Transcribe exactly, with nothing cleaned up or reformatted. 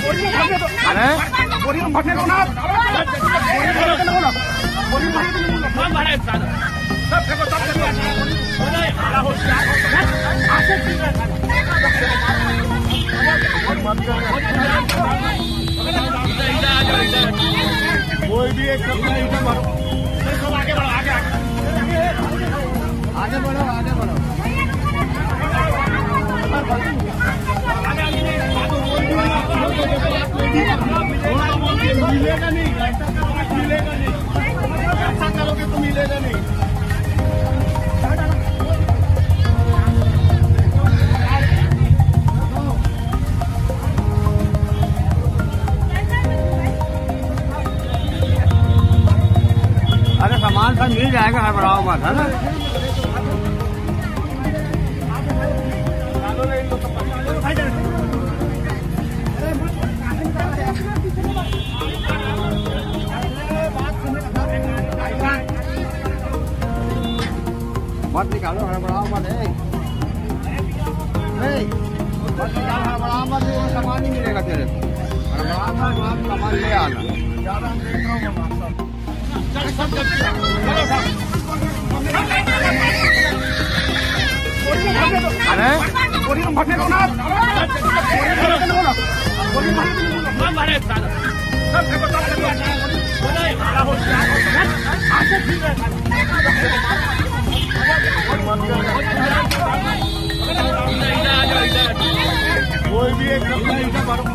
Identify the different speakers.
Speaker 1: अरे बोरी में भटने को ना बोरी में कौन भरा है सब फेंको सब फेंको हाला हो आसे ठीक है इधर आ जाओ इधर कोई भी एक कपड़ा इधर मारो सब आगे बढ़ो आगे आगे बढ़ो आगे बढ़ो मिलेगा नहीं ऐसा करोगे मिलेगा नहीं ऐसा करोगे तो मिलेगा नहीं अरे सामान सब मिल जाएगा हड़बड़ाओ मत है ना मत निकालो हड़बड़ाओ मत है मत निकालो हड़बड़ाओ मत सामान नहीं मिलेगा तेरे को हड़बड़ाओ मत सामान ले आना ज्यादा अरे बोरी में भटने को ना बोरी में कौन भरा है सब फेंको सब फेंको हाला हो आसे ठीक है इधर आ जाओ इधर कोई भी एक कपड़ा इधर मारो